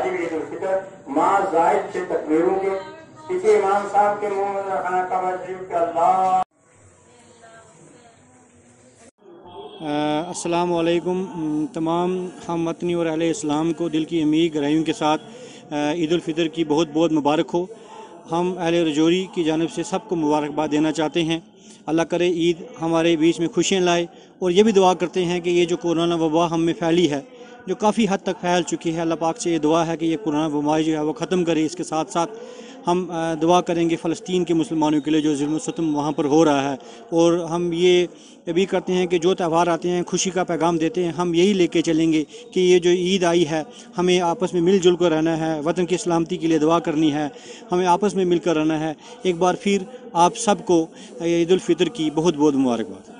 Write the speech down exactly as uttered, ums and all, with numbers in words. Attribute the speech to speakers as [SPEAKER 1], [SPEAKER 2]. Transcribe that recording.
[SPEAKER 1] वाजिब ईद उल फितर माँ जायद से तकबीरों के किसी इमाम साहब के मुंह में रखना का वाजिब के अल्लाह।
[SPEAKER 2] अस्सलाम वालेकुम। तमाम हम वतनी और अहले इस्लाम को दिल की अमीर गहराइयों के साथ ईद उल फितर की बहुत बहुत मुबारक हो। हम अहले रजौरी की जानिब से सबको मुबारकबाद देना चाहते हैं। अल्लाह करे ईद हमारे बीच में खुशियाँ लाए, और ये भी दुआ करते हैं कि ये जो कोरोना वबा हम में फैली है, जो काफ़ी हद तक फैल चुकी है, अल्लाह पाक से ये दुआ है कि ये कोरोना बीमारी जो है वो ख़त्म करे। इसके साथ साथ हम दुआ करेंगे फ़लस्तीन के मुसलमानों के लिए जो जुल्म सितम वहाँ पर हो रहा है, और हम ये भी करते हैं कि जो त्यौहार आते हैं खुशी का पैगाम देते हैं, हम यही लेके चलेंगे कि ये जो ईद आई है हमें आपस में मिलजुल कर रहना है, वतन की सलामती के लिए दुआ करनी है, हमें आपस में मिलकर रहना है। एक बार फिर आप सबको ईद उल फितर की बहुत बहुत मुबारकबाद।